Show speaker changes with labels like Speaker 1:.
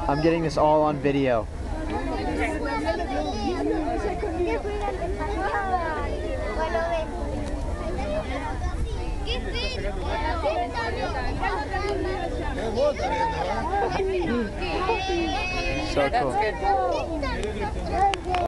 Speaker 1: I'm getting this all on video. So cool.